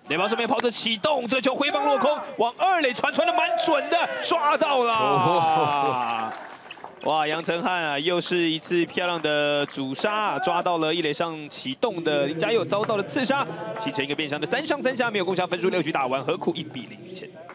垒包上面跑者启动，这球挥棒落空，往二垒传的蛮准的，抓到了。哇，杨承翰啊，又是一次漂亮的主杀啊，抓到了一垒上启动的林家佑，遭到了刺杀，形成一个变相的3上3下，没有攻下分数，6局打完，何苦1比0领先。